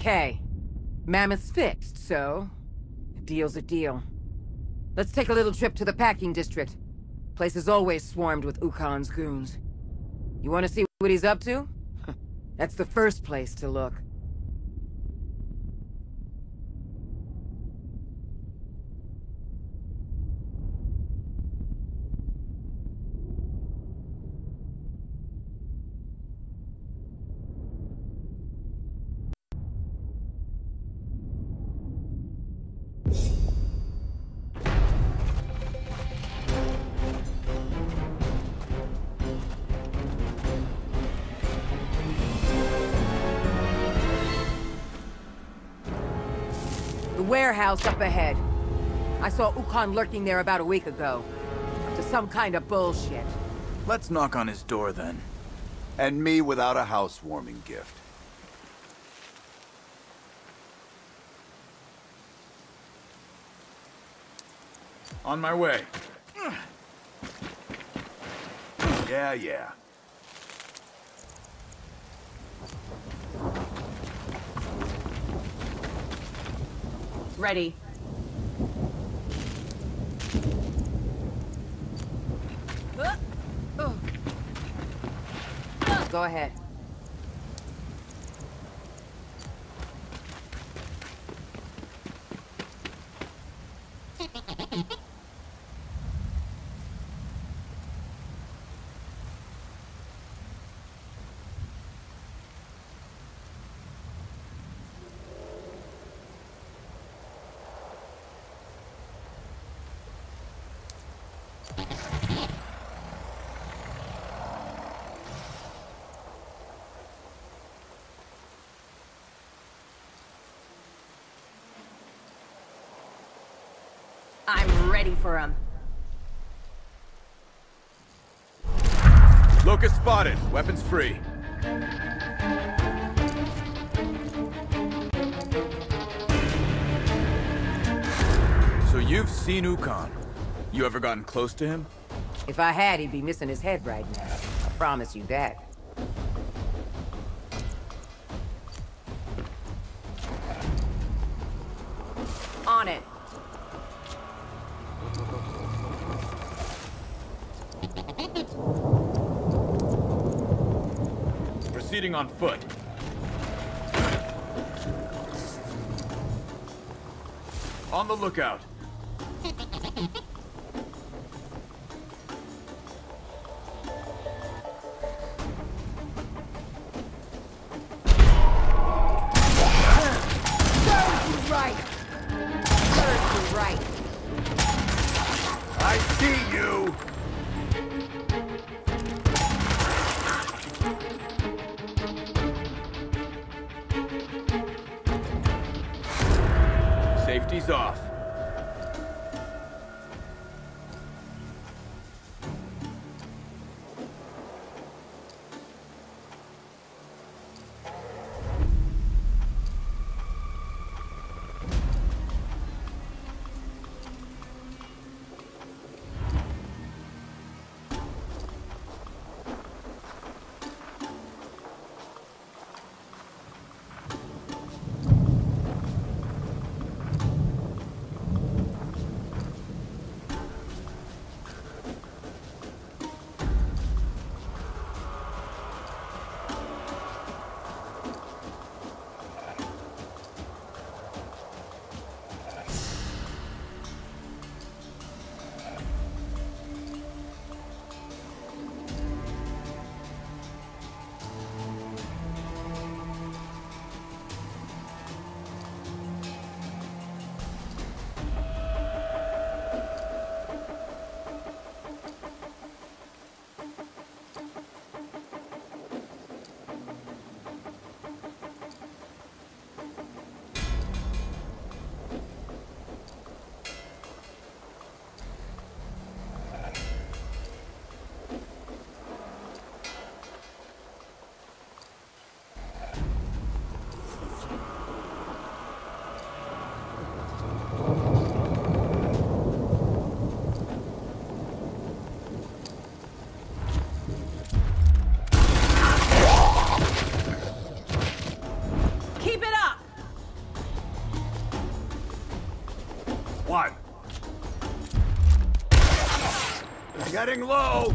Okay. Mammoth's fixed, so... a deal's a deal. Let's take a little trip to the packing district. Place is always swarmed with Ukon's goons. You want to see what he's up to? That's the first place to look. The warehouse up ahead. I saw Ukon lurking there about a week ago. Up to some kind of bullshit. Let's knock on his door then. And me without a housewarming gift. On my way. Yeah. Ready. Go ahead. I'm ready for him. Locust spotted. Weapons free. So you've seen Ukon. You ever gotten close to him? If I had, he'd be missing his head right now. I promise you that. On it. Proceeding on foot. On the lookout. I see you! Safety's off. What? Getting low!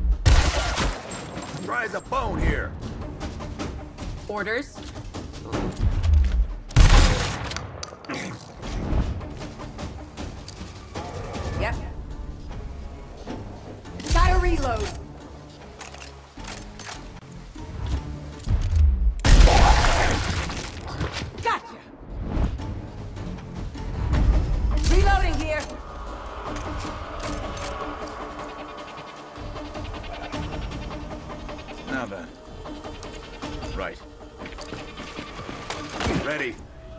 Dry as a bone here. Orders? Yep. Gotta reload. Gotcha. Reloading here. Now then. Right. Ready.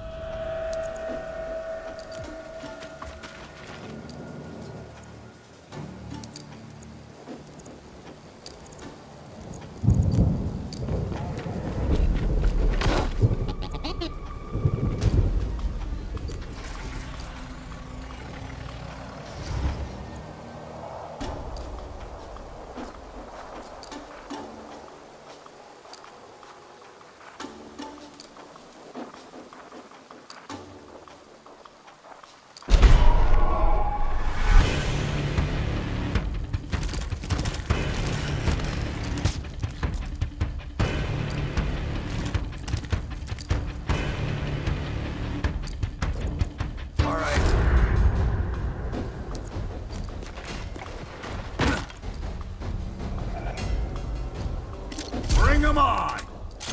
Bring 'em on!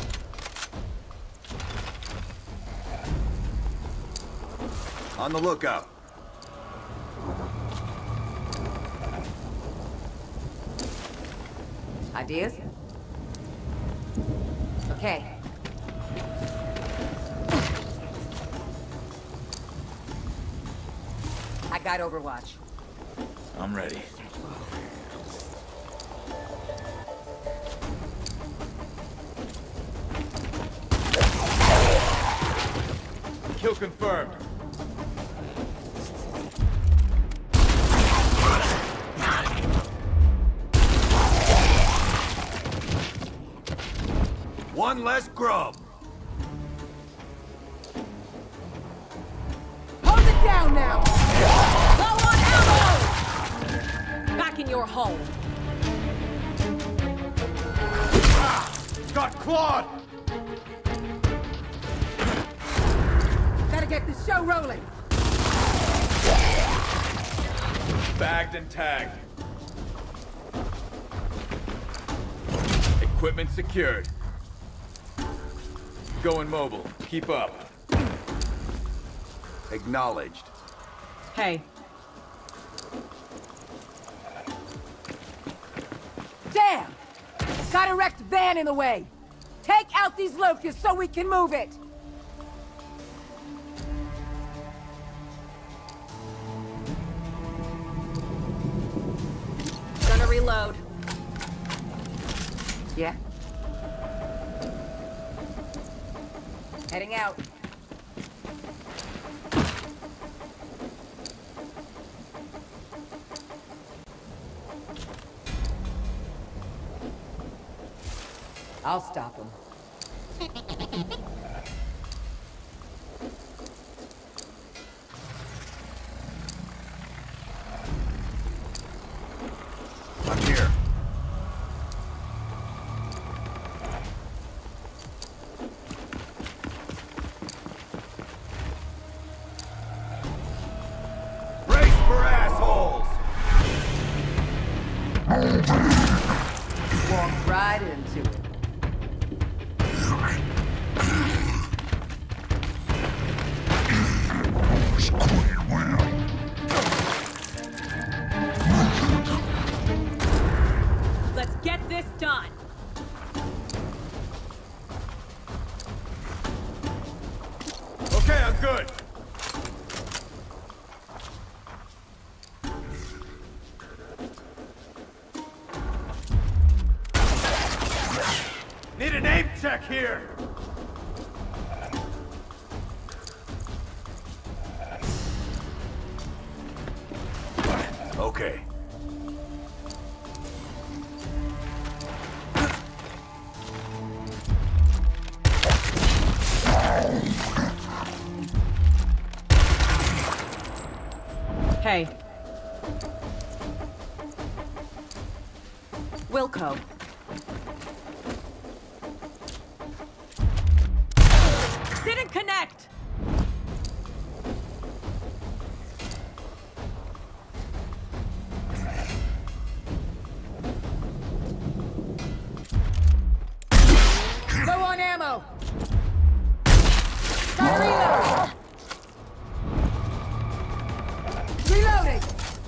On the lookout. Ideas? Okay. I got Overwatch. I'm ready. Kill confirmed. One less grub. Hold it down now! Low on ammo! Back in your hole. Got clawed! Gotta get this show rolling. Bagged and tagged. Equipment secured. Going mobile. Keep up. Acknowledged. Hey. Damn! Got a wrecked van in the way. Take out these locusts so we can move it. Gonna reload. Yeah? Heading out. I'll stop him. I'm here. Brace for assholes! Walk right into it. Let's get this done. Okay, I'm good. Need an aim check here! Okay. Hey. Wilco. Didn't connect! Low on ammo! Gotta reload! Reloading!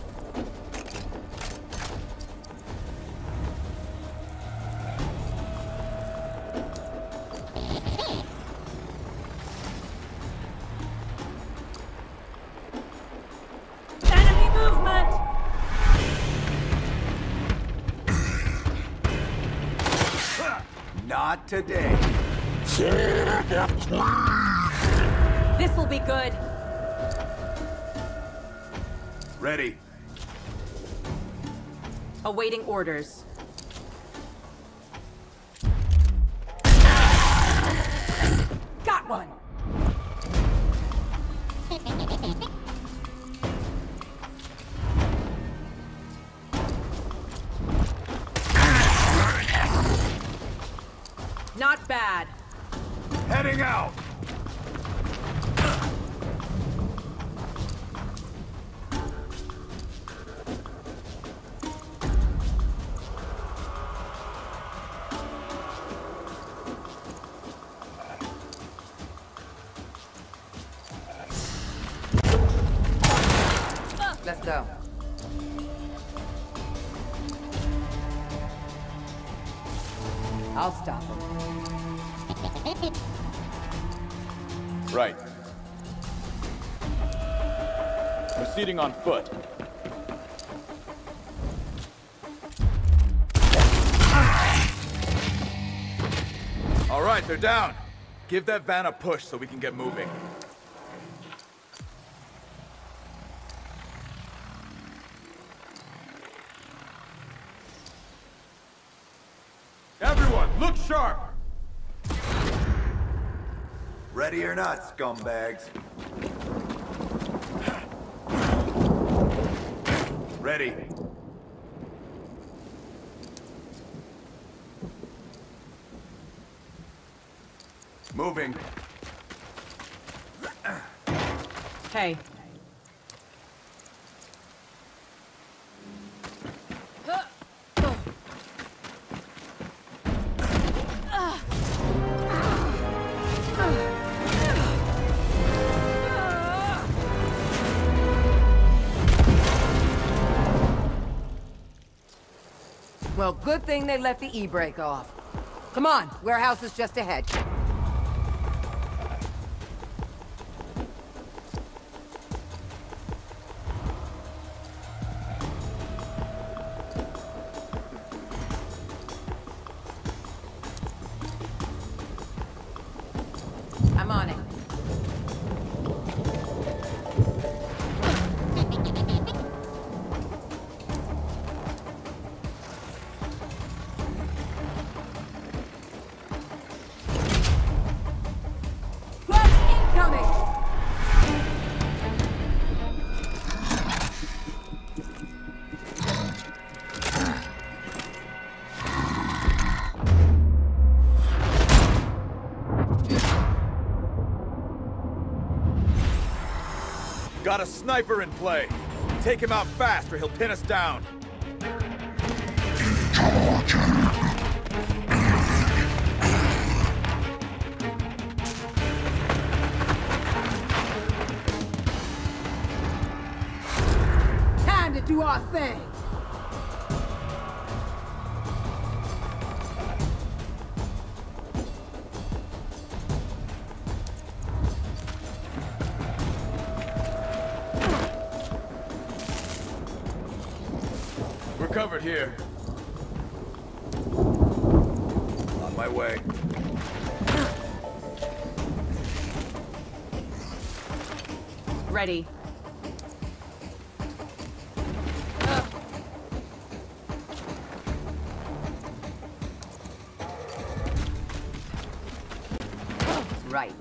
Enemy movement! Not today. This'll be good. Ready. Awaiting orders. Got one! Not bad. Heading out. Let's go. I'll stop him. Right. Proceeding on foot. All right, they're down. Give that van a push so we can get moving. Everyone, look sharp! Ready or not, scumbags. Ready. Moving. Hey. Well, good thing they left the e-brake off. Come on, warehouse is just ahead. I'm on it. Got a sniper in play. Take him out fast or he'll pin us down. Time to do our thing. We're covered here. On my way. Ready. Right.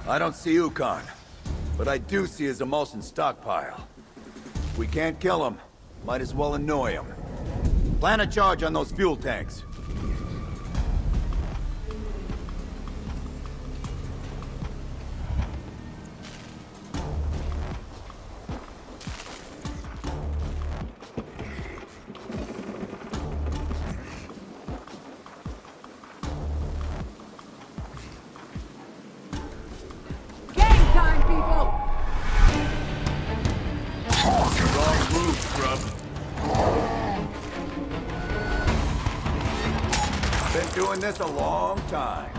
I don't see Ukon, but I do see his emulsion stockpile. If we can't kill him, might as well annoy him. Plan a charge on those fuel tanks. Doing this a long time.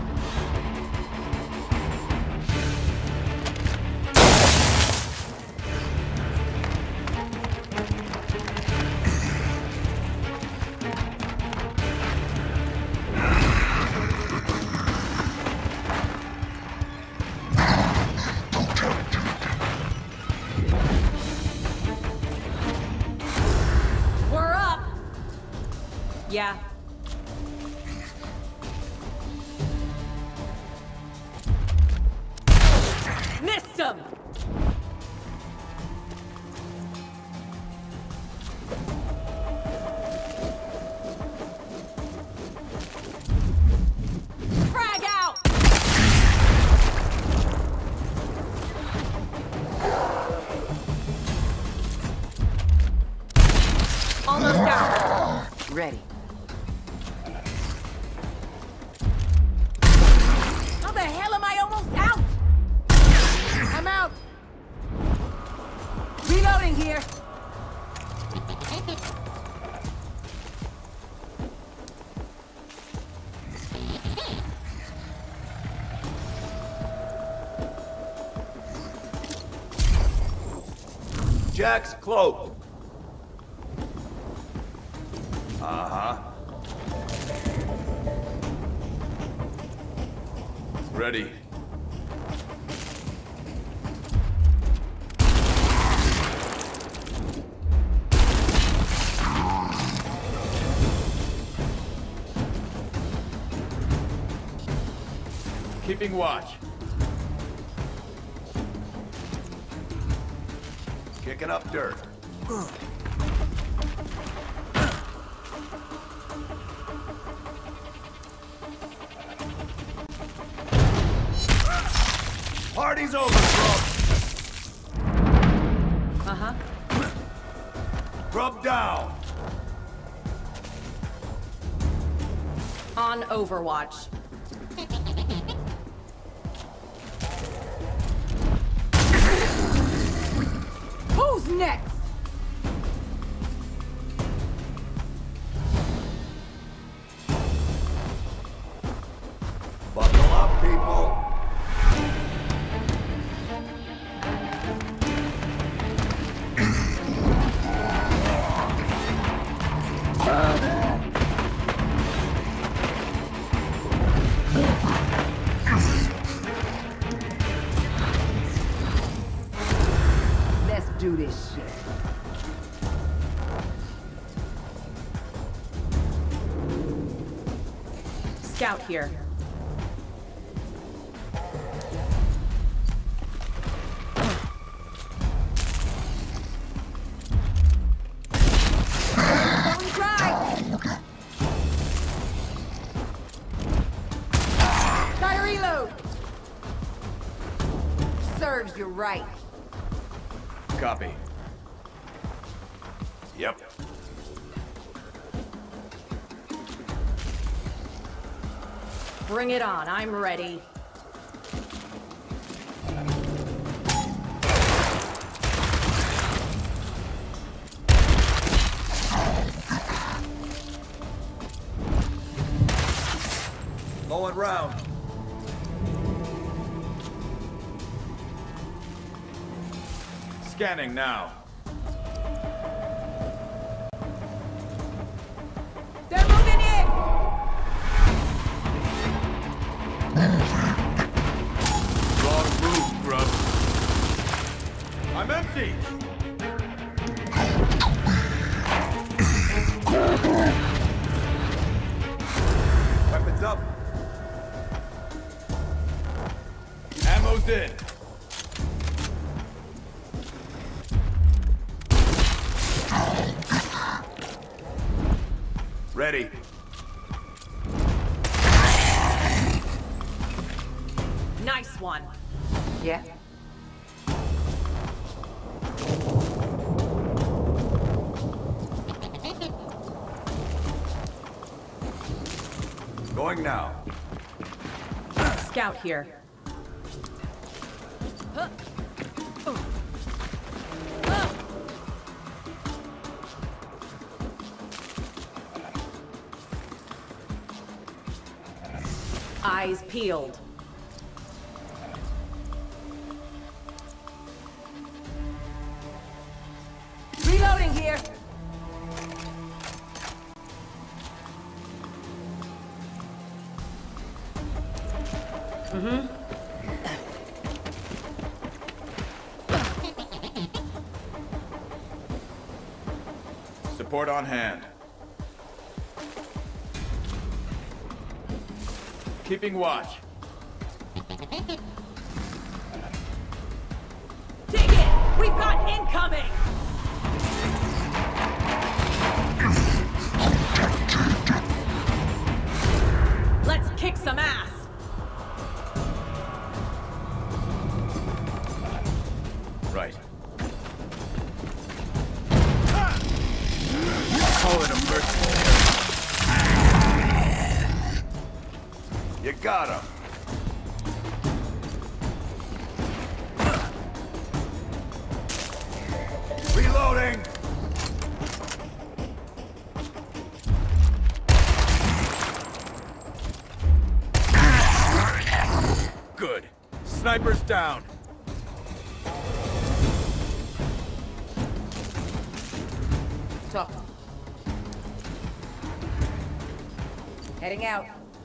We're up! Yeah. Missed him! Frag out! Almost out. Ready. How the hell am I almost out? I'm out! Reloading here! Jack's cloaked. Uh-huh. Ready. Keeping watch. Kicking up dirt. Party's over, Grub. Uh-huh. Grub down. On overwatch. Who's next? Buckle up, people. Let's do this shit. Scout here. Don't try! Gotta reload! Serves you right. Copy. Yep. Bring it on, I'm ready. Going round. Scanning now. They're moving in! Wrong move, Grub. I'm empty! Weapons up. Ammo's in. Ready. Nice one. Yeah? Going now. Scout here. Eyes peeled. Reloading here! Support on hand. Keeping watch. Dig it! We've got incoming! Let's kick some ass! Right. Call it emergency. You got him. Reloading! Good. Sniper's down. Talk. Heading out.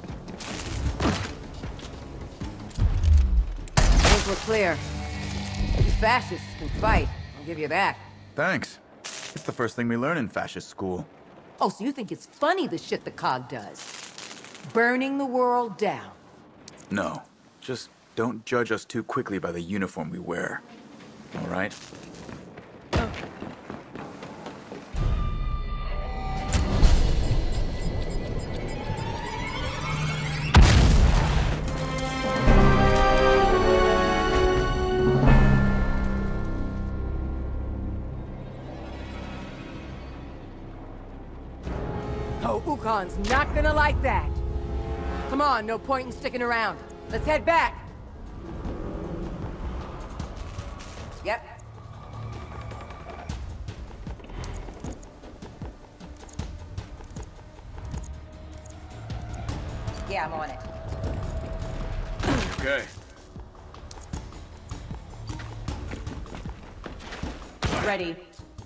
Things were clear. You fascists can fight, I'll give you that. Thanks. It's the first thing we learn in fascist school. Oh, so you think it's funny the shit the COG does? Burning the world down. No. Just don't judge us too quickly by the uniform we wear. All right? Oh, Ukon's not gonna like that. Come on, no point in sticking around. Let's head back. Yep. Yeah, I'm on it. Okay. Ready.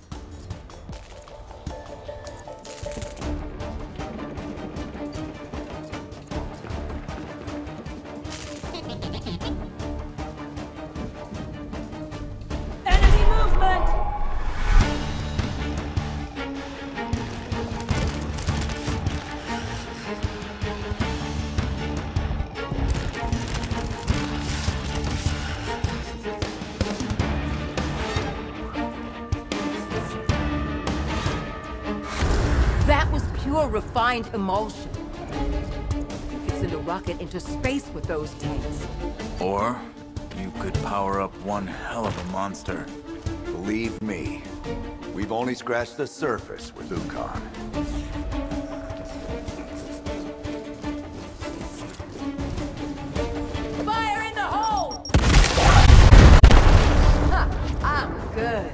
Enemy movement! That was pure refined emulsion. You could send a rocket into space with those tanks. Or you could power up one hell of a monster. Believe me, we've only scratched the surface with Ukon. Fire in the hole! Huh, I'm good.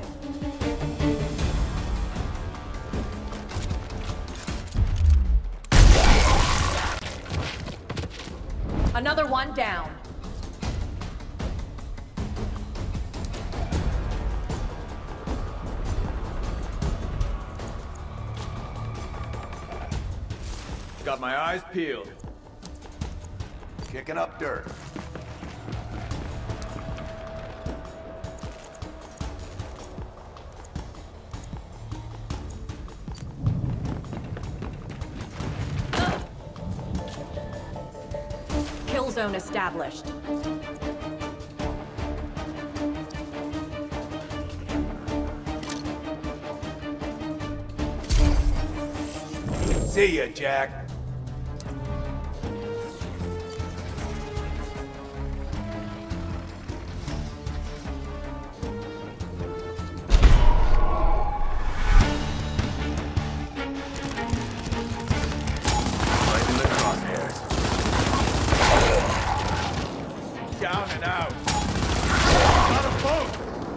Another one down. Got my eyes peeled. Kicking up dirt. Kill zone established. See ya, Jack. Right in the crosshairs. Down and out. Not a boat!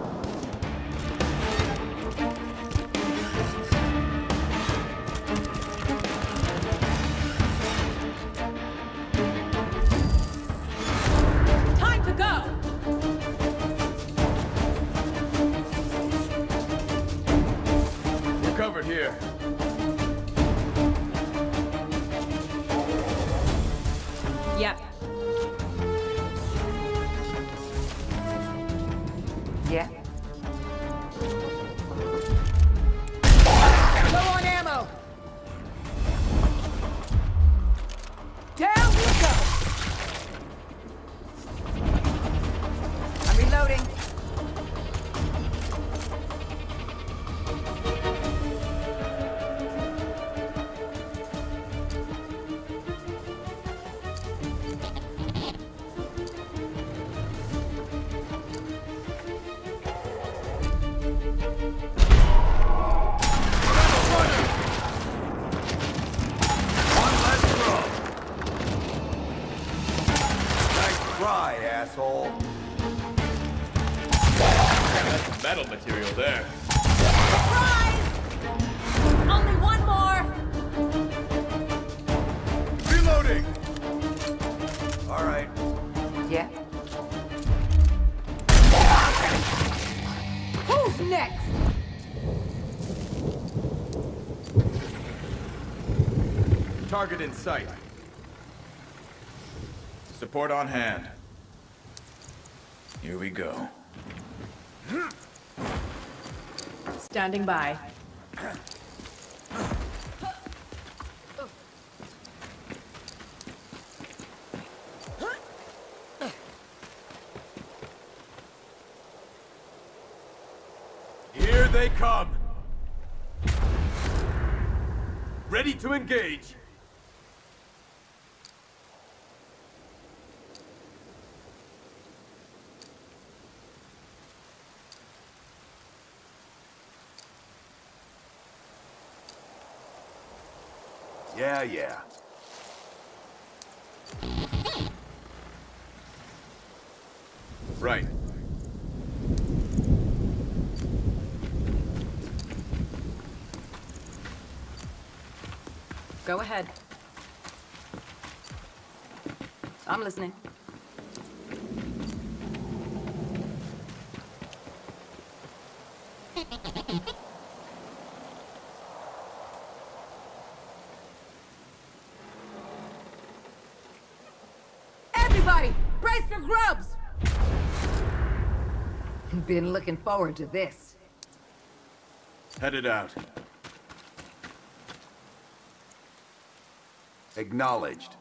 Time to go! We're covered here. Yep. Yeah? Low on ammo! Down we go! I'm reloading. One less throw. Nice try, asshole. That's metal material there. Surprise! Only one more! Reloading! All right. Yeah? Who's next? Target in sight. Support on hand. Here we go. Standing by. Here they come. Ready to engage. Yeah. Right. Go ahead. I'm listening. Everybody, brace for grubs! Been looking forward to this. Headed out. Acknowledged.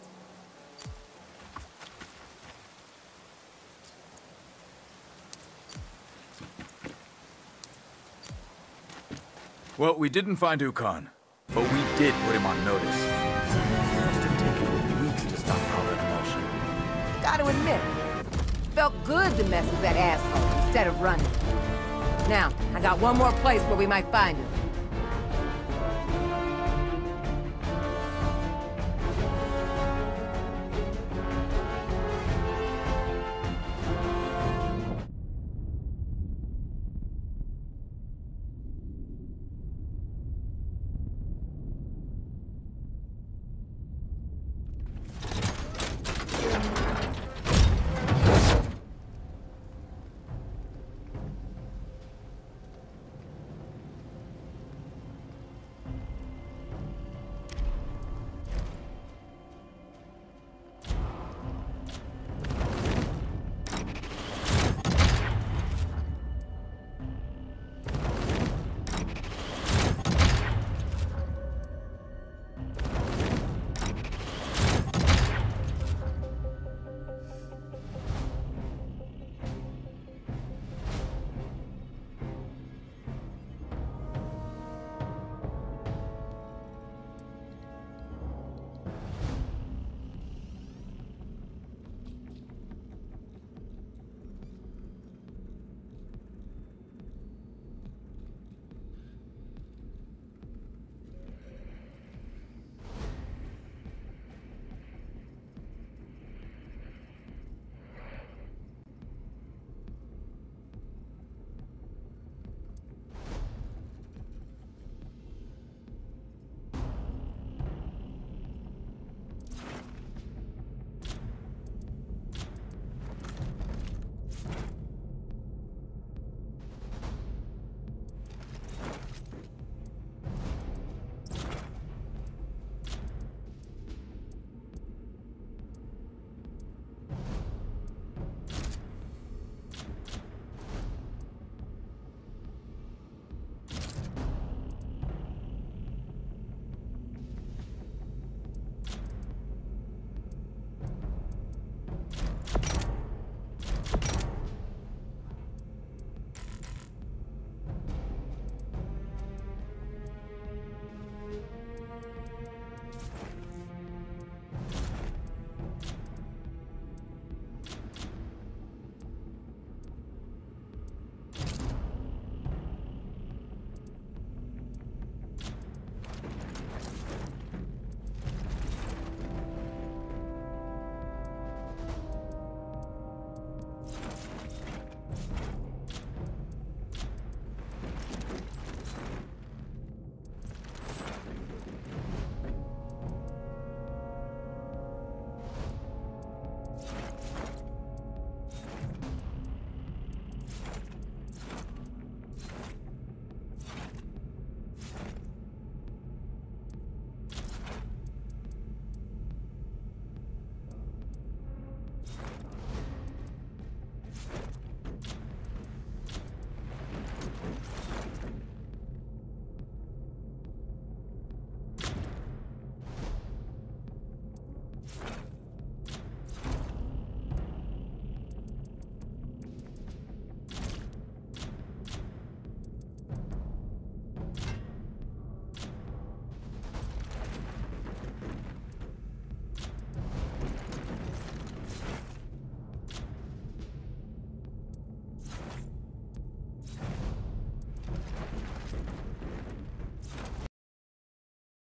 Well, we didn't find Ukon, but we did put him on notice. It must have taken weeks to stockpile that emulsion. Gotta admit, felt good to mess with that asshole instead of running. Now, I got one more place where we might find him.